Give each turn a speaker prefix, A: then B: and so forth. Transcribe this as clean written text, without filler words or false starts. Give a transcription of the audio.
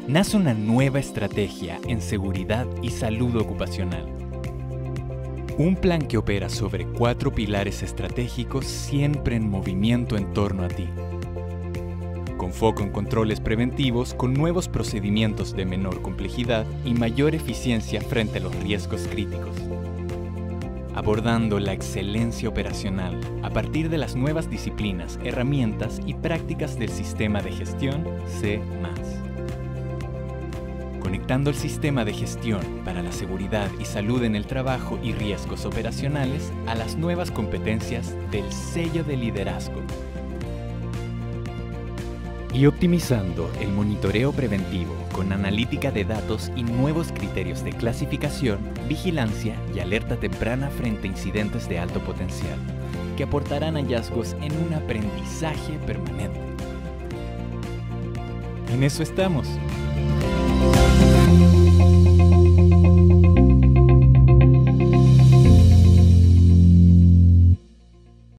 A: nace una nueva estrategia en seguridad y salud ocupacional. Un plan que opera sobre 4 pilares estratégicos siempre en movimiento en torno a ti. Con foco en controles preventivos con nuevos procedimientos de menor complejidad y mayor eficiencia frente a los riesgos críticos. Abordando la excelencia operacional a partir de las nuevas disciplinas, herramientas y prácticas del sistema de gestión C+. Conectando el sistema de gestión para la seguridad y salud en el trabajo y riesgos operacionales a las nuevas competencias del sello de liderazgo. Y optimizando el monitoreo preventivo con analítica de datos y nuevos criterios de clasificación, vigilancia y alerta temprana frente a incidentes de alto potencial, que aportarán hallazgos en un aprendizaje permanente. En eso estamos.